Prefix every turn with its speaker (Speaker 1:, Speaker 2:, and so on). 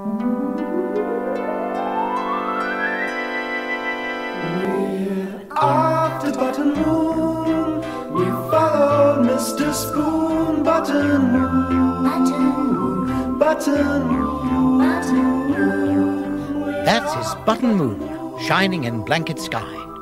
Speaker 1: We're off to Button Moon. We followed Mr. Spoon. Button Moon. Button Moon.
Speaker 2: That is Button Moon, shining in blanket sky.